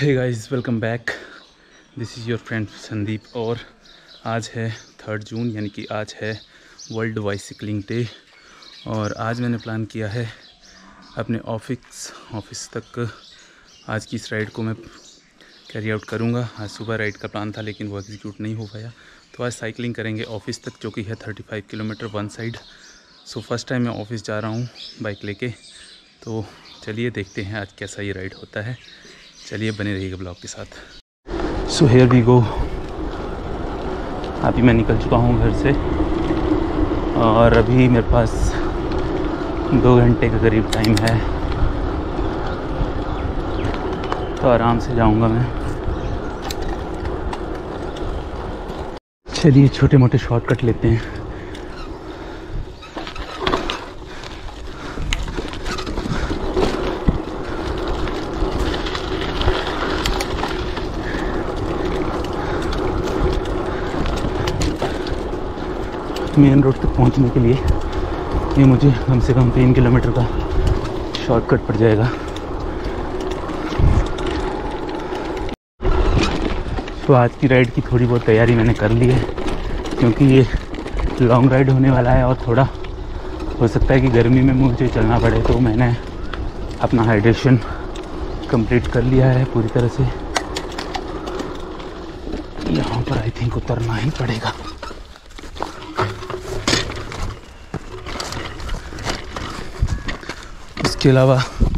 Hey guys, welcome back. This is your friend Sandeep. और आज है 3 जून, यानी कि आज है वर्ल्ड बाइसिकलिंग डे। और आज मैंने प्लान किया है अपने ऑफिस तक आज की इस राइड को मैं कैरी आउट करूँगा। आज सुबह राइड का प्लान था लेकिन वो एग्जीक्यूट नहीं हो पाया, तो आज साइकिलिंग करेंगे ऑफिस तक, जो कि है 35 kilometre one side. So first time मैं ऑफिस जा रहा हूँ बाइक लेके, तो चलिए देखते हैं आज कैसा ये राइड होता है। चलिए बने रहिएगा ब्लॉग के साथ। So here we go. अभी मैं निकल चुका हूँ घर से और अभी मेरे पास 2 घंटे के करीब टाइम है, तो आराम से जाऊँगा मैं। चलिए छोटे मोटे शॉर्टकट लेते हैं। मेन रोड तक पहुंचने के लिए ये मुझे कम से कम 3 किलोमीटर का शॉर्टकट पड़ जाएगा। तो आज की राइड की थोड़ी बहुत तैयारी मैंने कर ली है, क्योंकि ये लॉन्ग राइड होने वाला है और थोड़ा हो सकता है कि गर्मी में मुझे चलना पड़े, तो मैंने अपना हाइड्रेशन कंप्लीट कर लिया है पूरी तरह से। यहाँ पर आई थिंक उतरना ही पड़ेगा। इसके अलावा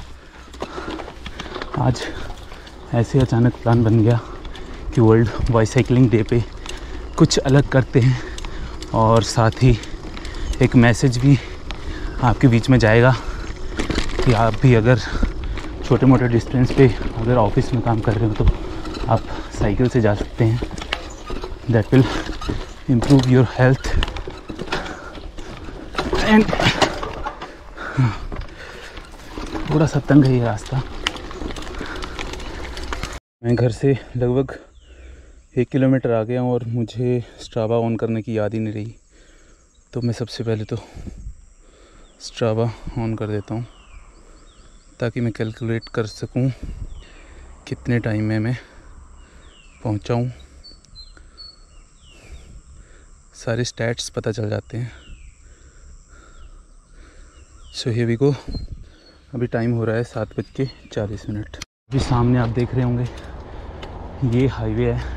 आज ऐसे अचानक प्लान बन गया कि वर्ल्ड बाइसाइकिलिंग डे पे कुछ अलग करते हैं, और साथ ही एक मैसेज भी आपके बीच में जाएगा कि आप भी अगर छोटे मोटे डिस्टेंस पे अगर ऑफिस में काम कर रहे हो तो आप साइकिल से जा सकते हैं। That will improve your health and थोड़ा सा तंग है ये रास्ता। मैं घर से लगभग 1 किलोमीटर आ गया हूँ और मुझे स्ट्रावा ऑन करने की याद ही नहीं रही, तो मैं सबसे पहले तो स्ट्रावा ऑन कर देता हूँ ताकि मैं कैलकुलेट कर सकूँ कितने टाइम में मैं पहुँचा हूँ। सारे स्टैट्स पता चल जाते हैं। So here we go. अभी टाइम हो रहा है 7:40। अभी सामने आप देख रहे होंगे ये हाईवे है,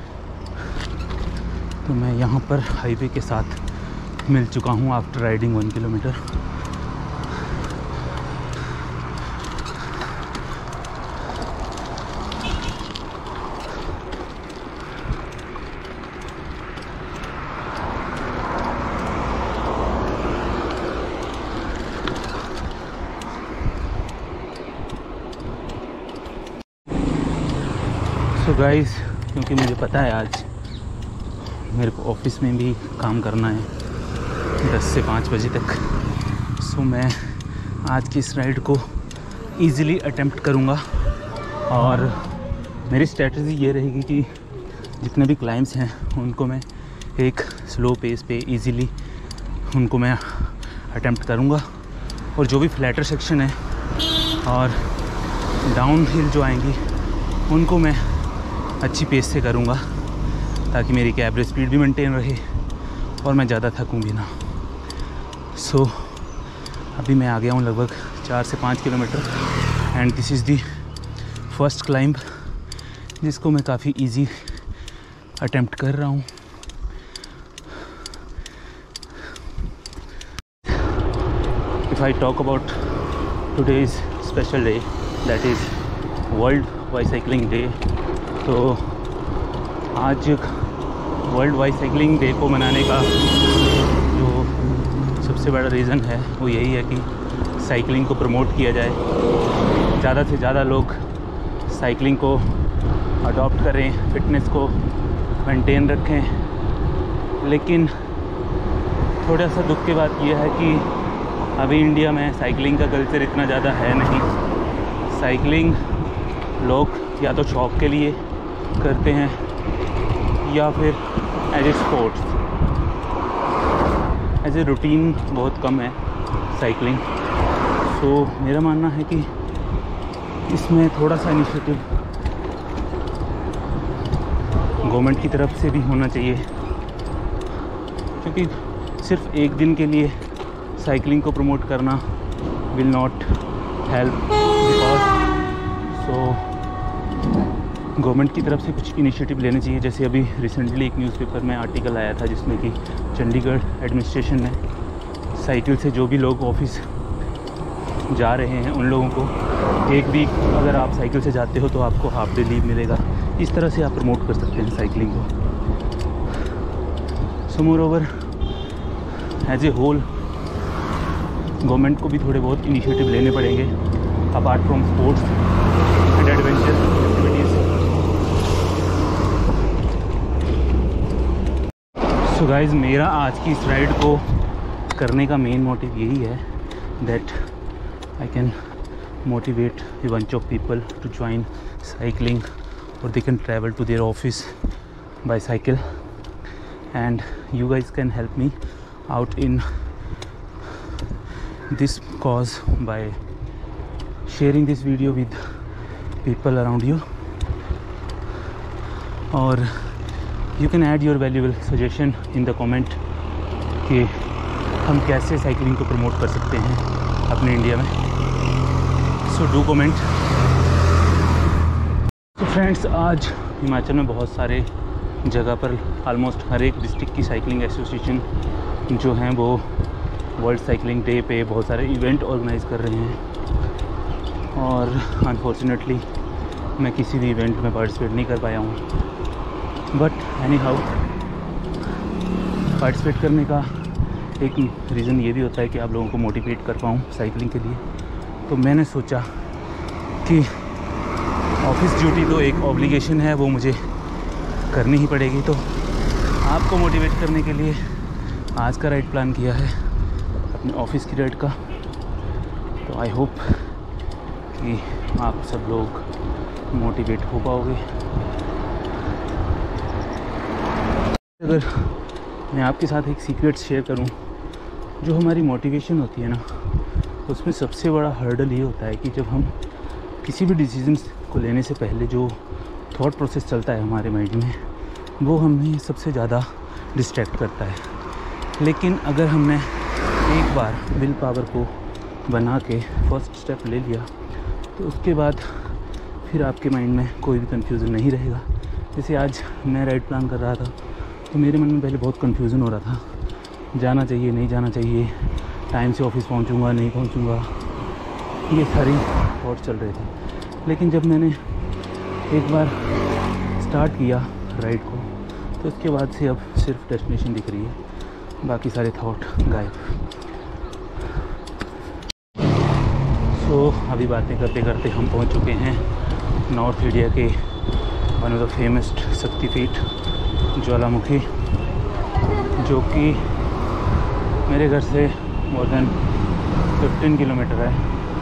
तो मैं यहाँ पर हाईवे के साथ मिल चुका हूँ आफ्टर राइडिंग 1 किलोमीटर। तो गाइस, क्योंकि मुझे पता है आज मेरे को ऑफिस में भी काम करना है 10 से 5 बजे तक, सो मैं आज की इस राइड को ईज़िली अटेम्प्ट करूँगा। और मेरी स्ट्रेटजी ये रहेगी कि जितने भी क्लाइंब्स हैं उनको मैं एक स्लो पेस पे ईज़िली उनको मैं अटेम्प्ट करूँगा, और जो भी फ्लैटर सेक्शन है और डाउन हिल जो आएंगी उनको मैं अच्छी पेस से करूँगा, ताकि मेरी एवरेज स्पीड भी मेंटेन रहे और मैं ज़्यादा थकूँ भी ना। सो अभी मैं आ गया हूँ लगभग 4 से 5 kilometre, and this is the first climb जिसको मैं काफ़ी इजी अटेम्प्ट कर रहा हूँ। If I talk about today's special day, that is world bicycling day, तो आज वर्ल्ड बाइसाइकिलिंग डे को मनाने का जो सबसे बड़ा रीज़न है वो यही है कि साइकिलिंग को प्रमोट किया जाए, ज़्यादा से ज़्यादा लोग साइकिलिंग को अडॉप्ट करें, फिटनेस को मेंटेन रखें। लेकिन थोड़ा सा दुख की बात यह है कि अभी इंडिया में साइकिलिंग का कल्चर इतना ज़्यादा है नहीं। साइकिलिंग लोग या तो शौक़ के लिए करते हैं या फिर as a sports, as a routine बहुत कम है साइकिलिंग। सो मेरा मानना है कि इसमें थोड़ा सा इनिशिएटिव गवर्नमेंट की तरफ से भी होना चाहिए, क्योंकि सिर्फ एक दिन के लिए साइकिलिंग को प्रमोट करना will not help, because government की तरफ से कुछ इनिशिएटिव लेने चाहिए। जैसे अभी रिसेंटली एक न्यूज़पेपर में आर्टिकल आया था जिसमें कि चंडीगढ़ एडमिनिस्ट्रेशन ने साइकिल से जो भी लोग ऑफिस जा रहे हैं उन लोगों को एक वीक अगर आप साइकिल से जाते हो तो आपको हाफ डे लीव मिलेगा। इस तरह से आप प्रमोट कर सकते हैं साइकिलिंग को। So moreover as a whole government को भी थोड़े बहुत इनिशिएटिव लेने पड़ेंगे apart from sports and adventure activities. So guys, मेरा आज की इस राइड को करने का मेन मोटिव यही है that I can motivate a bunch of people to join cycling, or they can travel to their office by cycle, and you guys can help me out in this cause by sharing this video with people around you, or you can add your valuable suggestion in the comment कि हम कैसे cycling को promote कर सकते हैं अपने India में। So do comment. तो फ्रेंड्स, आज हिमाचल में बहुत सारे जगह पर ऑलमोस्ट हर एक डिस्ट्रिक्ट की साइकिलिंग एसोसिएशन जो हैं वो वर्ल्ड साइकिलिंग डे पे बहुत सारे इवेंट ऑर्गेनाइज़ कर रहे हैं, और अनफॉर्चुनेटली मैं किसी भी इवेंट में पार्टिसिपेट नहीं कर पाया हूँ। बट एनी हाउ, पार्टिसिपेट करने का एक रीज़न ये भी होता है कि आप लोगों को मोटिवेट कर पाऊँ साइकिलिंग के लिए। तो मैंने सोचा कि ऑफिस ड्यूटी तो एक ऑब्लिगेशन है, वो मुझे करनी ही पड़ेगी। तो आपको मोटिवेट करने के लिए आज का राइड प्लान किया है, अपने ऑफिस की राइड का। तो आई होप कि आप सब लोग मोटिवेट हो पाओगे। अगर मैं आपके साथ एक सीक्रेट शेयर करूं, जो हमारी मोटिवेशन होती है ना, उसमें सबसे बड़ा हर्डल ये होता है कि जब हम किसी भी डिसीजंस को लेने से पहले जो थॉट प्रोसेस चलता है हमारे माइंड में, वो हमें सबसे ज़्यादा डिस्ट्रैक्ट करता है। लेकिन अगर हमने एक बार विल पावर को बना के फर्स्ट स्टेप ले लिया, तो उसके बाद फिर आपके माइंड में कोई भी कन्फ्यूज़न नहीं रहेगा। जैसे आज मैं राइड प्लान कर रहा था, तो मेरे मन में पहले बहुत कन्फ्यूज़न हो रहा था, जाना चाहिए नहीं जाना चाहिए, टाइम से ऑफिस पहुंचूंगा नहीं पहुंचूंगा, ये सारी थॉट चल रहे थे। लेकिन जब मैंने एक बार स्टार्ट किया राइड को, तो उसके बाद से अब सिर्फ डेस्टिनेशन दिख रही है, बाकी सारे थॉट गायब। सो अभी बातें करते करते हम पहुंच चुके हैं नॉर्थ इंडिया के one of the famous Shaktipeeth Jwalamukhi, जो कि मेरे घर से मोर देन 15 किलोमीटर है।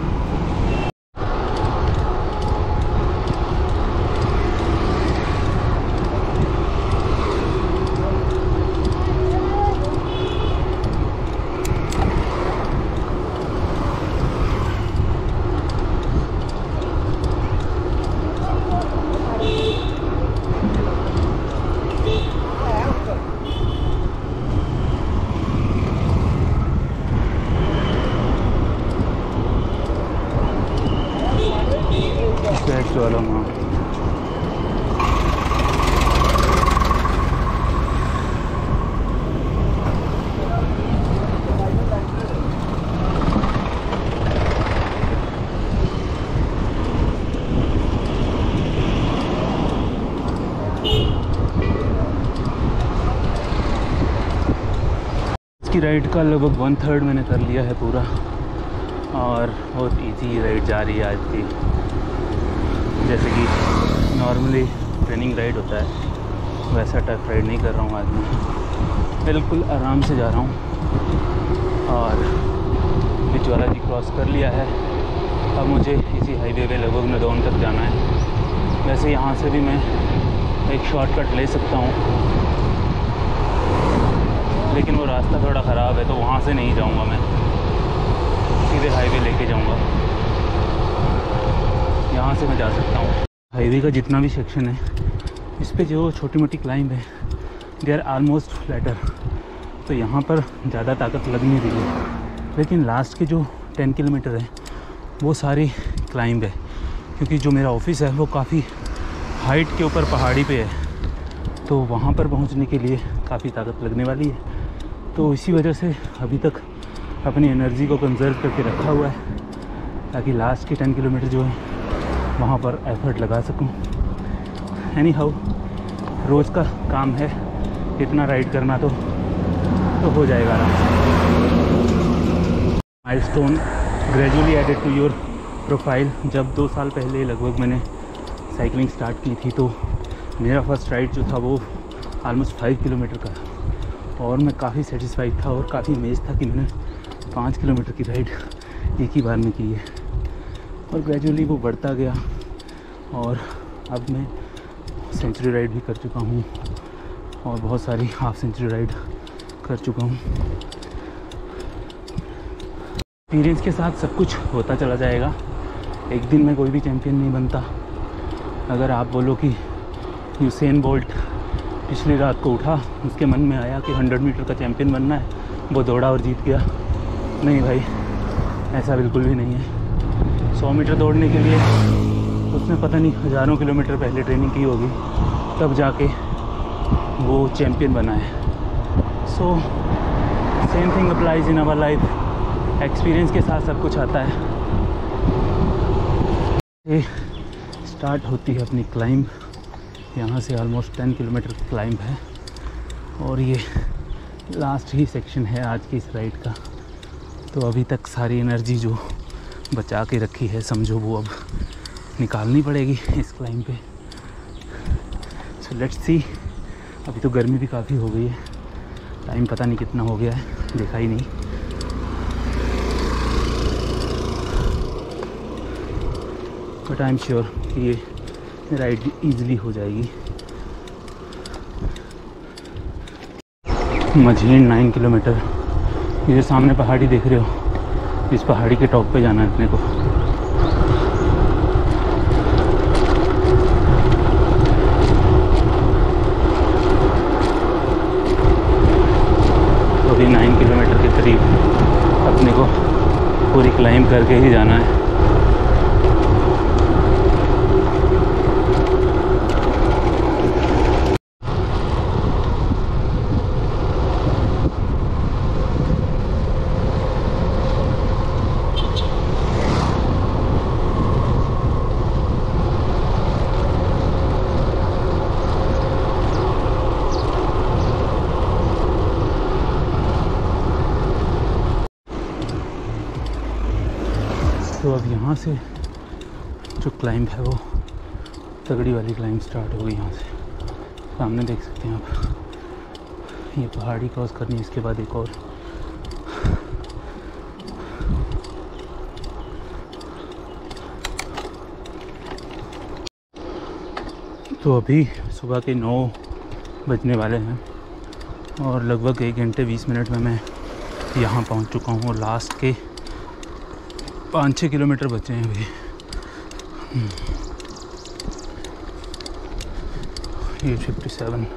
की राइड का लगभग 1/3 मैंने कर लिया है पूरा, और बहुत इजी राइड जा रही है आज की। जैसे कि नॉर्मली ट्रेनिंग राइड होता है, वैसा टफ राइड नहीं कर रहा हूँ आज मैं, बिल्कुल आराम से जा रहा हूँ। और बिचवाला जी क्रॉस कर लिया है, अब मुझे इसी हाईवे पे लगभग नदौन तक जाना है। वैसे यहाँ से भी मैं एक शॉर्टकट ले सकता हूँ, लेकिन वो रास्ता थोड़ा ख़राब है, तो वहाँ से नहीं जाऊँगा मैं, सीधे हाईवे लेके जाऊँगा। यहाँ से मैं जा सकता हूँ। हाईवे का जितना भी सेक्शन है इस पे जो छोटी मोटी क्लाइंब है दे आर आलमोस्ट फ्लैटर, तो यहाँ पर ज़्यादा ताकत लग नहीं रही है। लेकिन लास्ट के जो 10 किलोमीटर है वो सारी क्लाइंब है, क्योंकि जो मेरा ऑफिस है वो काफ़ी हाइट के ऊपर पहाड़ी पे है, तो वहाँ पर पहुँचने के लिए काफ़ी ताकत लगने वाली है। तो इसी वजह से अभी तक अपनी एनर्जी को कंजर्व करके रखा हुआ है, ताकि लास्ट के 10 किलोमीटर जो है वहाँ पर एफर्ट लगा सकूँ। एनी हाउ रोज़ का काम है, इतना राइड करना तो हो जाएगा आराम से। Milestone gradually added to your profile. जब 2 साल पहले लगभग मैंने साइकिलिंग स्टार्ट की थी, तो मेरा फर्स्ट राइड जो था वो ऑलमोस्ट 5 किलोमीटर का, और मैं काफ़ी सेटिस्फाइड था और काफ़ी अमेज था कि मैंने 5 किलोमीटर की राइड एक ही बार में की है। और ग्रेजुअली वो बढ़ता गया और अब मैं सेंचुरी राइड भी कर चुका हूँ और बहुत सारी हाफ सेंचुरी राइड कर चुका हूँ। एक्सपीरियंस के साथ सब कुछ होता चला जाएगा। एक दिन में कोई भी चैम्पियन नहीं बनता। अगर आप बोलो कि यूसेन बोल्ट पिछली रात को उठा, उसके मन में आया कि 100 मीटर का चैम्पियन बनना है, वो दौड़ा और जीत गया, नहीं भाई, ऐसा बिल्कुल भी नहीं है। 100 मीटर दौड़ने के लिए उसने पता नहीं हज़ारों किलोमीटर पहले ट्रेनिंग की होगी, तब जाके वो चैम्पियन बना है। So same thing applies in our life. Experience के साथ सब कुछ आता है। ये स्टार्ट होती है अपनी क्लाइंब, यहाँ से ऑलमोस्ट 10 किलोमीटर की क्लाइंब है, और ये लास्ट ही सेक्शन है आज की इस राइड का। तो अभी तक सारी एनर्जी जो बचा के रखी है समझो, वो अब निकालनी पड़ेगी इस क्लाइंब पे। So let's see. अभी तो गर्मी भी काफ़ी हो गई है, टाइम पता नहीं कितना हो गया है, देखा ही नहीं। बट आई एम श्योर कि ये राइड ईजिली हो जाएगी। मझीन 9 किलोमीटर। ये जो सामने पहाड़ी देख रहे हो, इस पहाड़ी के टॉप पे जाना है अपने को। तो अभी 9 किलोमीटर के करीब अपने को पूरी क्लाइंब करके ही जाना है। तो अब यहाँ से जो क्लाइंब है वो तगड़ी वाली क्लाइंब स्टार्ट हो गई। यहाँ से सामने देख सकते हैं आप, ये पहाड़ी क्रॉस करनी है, इसके बाद एक और। तो अभी सुबह के 9 बजने वाले हैं और लगभग 1 घंटे 20 मिनट में मैं यहाँ पहुँच चुका हूँ, और लास्ट के 5-6 किलोमीटर बचे हैं अभी। 857।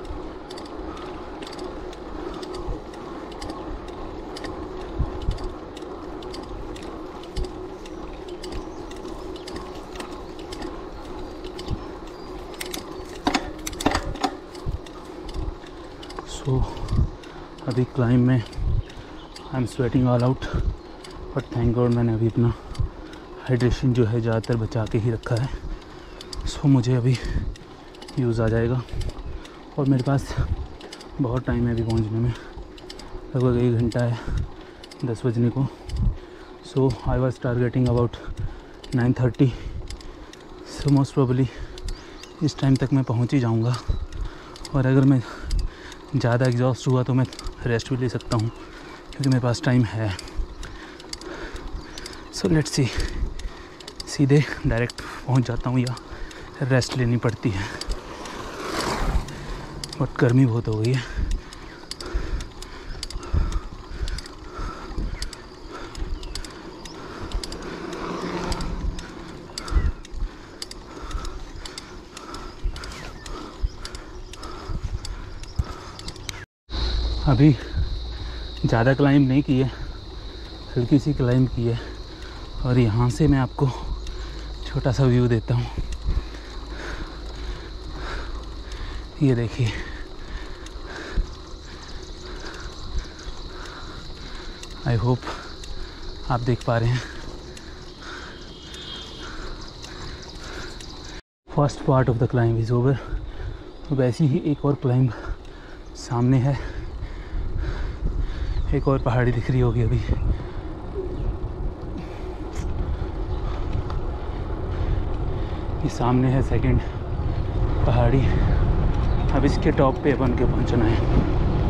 सो अभी क्लाइंब में I am sweating all out, but thank God मैंने अभी अपना हाइड्रेशन जो है ज़्यादातर बचा के ही रखा है। सो मुझे अभी यूज़ आ जाएगा, और मेरे पास बहुत टाइम है अभी पहुंचने में, लगभग 1 घंटा है 10 बजने को। So I was targeting about 9:30। So most probably इस टाइम तक मैं पहुंच ही जाऊंगा, और अगर मैं ज़्यादा एग्जॉस्ट हुआ तो मैं रेस्ट भी ले सकता हूं, क्योंकि मेरे पास टाइम है। सो लेट्स सी, सीधे डायरेक्ट पहुंच जाता हूँ या रेस्ट लेनी पड़ती है, बट गर्मी बहुत हो गई है। अभी ज़्यादा क्लाइंब नहीं की है, हल्की सी क्लाइंब की है। और यहाँ से मैं आपको छोटा सा व्यू देता हूँ। ये देखिए, आई होप आप देख पा रहे हैं। First part of the climb is over. वैसी ही एक और क्लाइंब सामने है, एक और पहाड़ी दिख रही होगी अभी। ये सामने है सेकंड पहाड़ी। अब इसके टॉप पे अपन के पहुंचना है।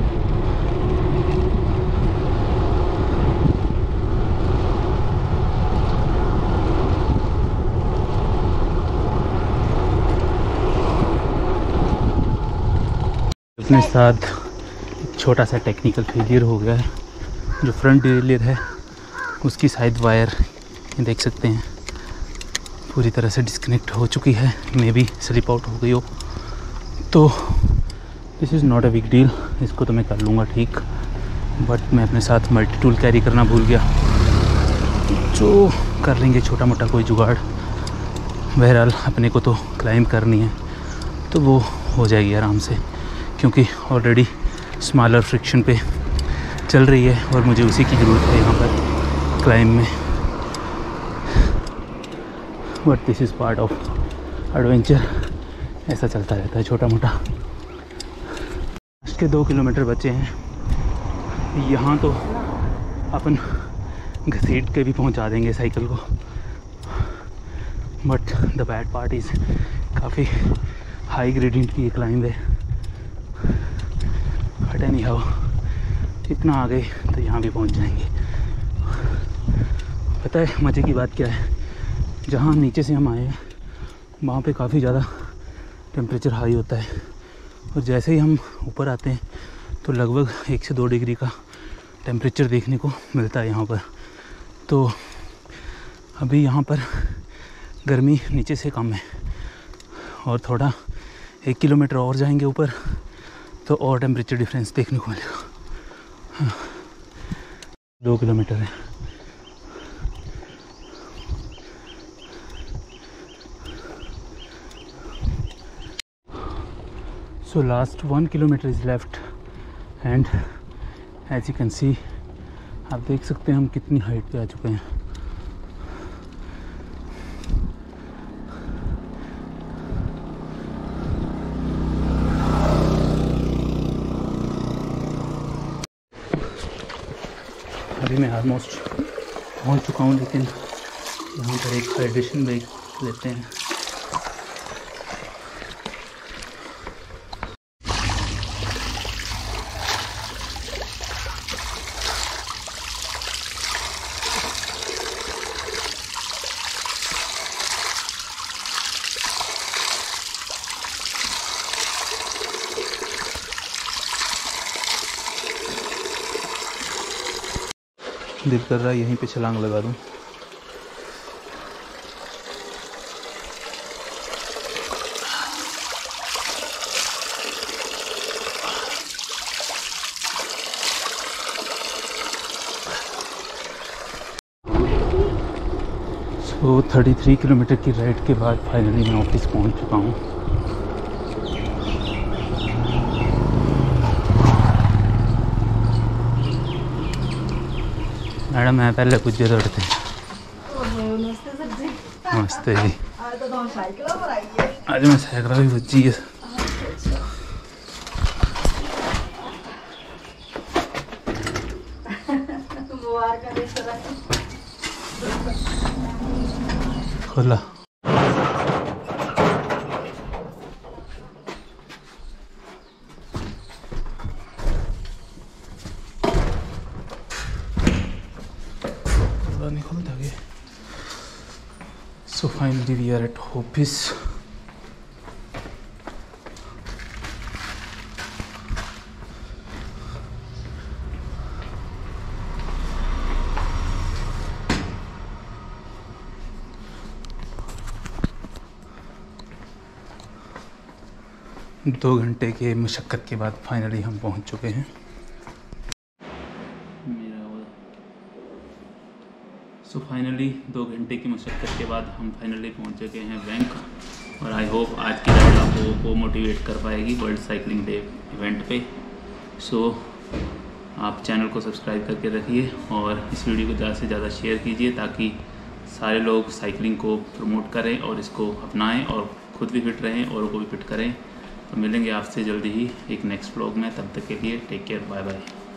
अपने साथ एक छोटा सा टेक्निकल फेलियर हो गया है। जो फ्रंट डिरेलियर है उसकी साइड वायर देख सकते हैं पूरी तरह से डिस्कनेक्ट हो चुकी है, मे बी स्लिप आउट हो गई हो। तो this is not a big deal, इसको तो मैं कर लूँगा ठीक। बट मैं अपने साथ मल्टी टूल कैरी करना भूल गया, जो कर लेंगे छोटा मोटा कोई जुगाड़। बहरहाल अपने को तो क्लाइंब करनी है तो वो हो जाएगी आराम से, क्योंकि ऑलरेडी स्मॉलर फ्रिक्शन पे चल रही है और मुझे उसी की ज़रूरत है यहाँ पर क्लाइंब में। But this is part of adventure, ऐसा चलता रहता है छोटा मोटा। लास्ट के 2 किलोमीटर बचे हैं। यहाँ तो अपन घसीट के भी पहुँचा देंगे साइकिल को, but the bad part is काफ़ी हाई ग्रेडियंट की क्लाइंब है। बट एनी हाउ, इतना आ गए तो यहाँ भी पहुँच जाएंगे। पता है मज़े की बात क्या है, जहाँ नीचे से हम आए हैं वहाँ पे काफ़ी ज़्यादा टेम्परेचर हाई होता है, और जैसे ही हम ऊपर आते हैं तो लगभग 1 से 2 डिग्री का टेम्परेचर देखने को मिलता है यहाँ पर। तो अभी यहाँ पर गर्मी नीचे से कम है, और थोड़ा 1 किलोमीटर और जाएंगे ऊपर तो और टेम्परेचर डिफरेंस देखने को मिलेगा। 2 किलोमीटर है। So last 1 kilometre is left and as you can see, आप देख सकते हैं हम कितनी हाइट पे आ चुके हैं। अभी मैं ऑलमोस्ट पहुंच चुका हूं, लेकिन यहाँ पर एक हाइड्रेशन ब्रेक लेते हैं। दिल कर रहा है यहीं पे छलांग लगा दूं। सो 33 किलोमीटर की राइड के बाद फाइनली मैं ऑफिस पहुंच चुका हूं। मैडम मैं पहले पुजे थोड़े थे। नमस्ते जी। आज मैं साइकिल भी पुजी है। खोला नहीं खोलता गया। So finally we are at office. दो घंटे के मशक्क़त के बाद फाइनली हम पहुंच चुके हैं। सो फाइनली 2 घंटे की मशक्क़त के बाद हम फाइनली पहुंच चुके हैं बैंक। और आई होप आज की राइड आपको वो मोटिवेट कर पाएगी वर्ल्ड साइकिलिंग डे इवेंट पे। सो आप चैनल को सब्सक्राइब करके रखिए और इस वीडियो को ज़्यादा से ज़्यादा शेयर कीजिए ताकि सारे लोग साइकिलिंग को प्रमोट करें और इसको अपनाएं और खुद भी फिट रहें, औरों को भी फिट करें। तो मिलेंगे आपसे जल्दी ही एक नेक्स्ट व्लॉग में, तब तक के लिए टेक केयर, बाय बाय।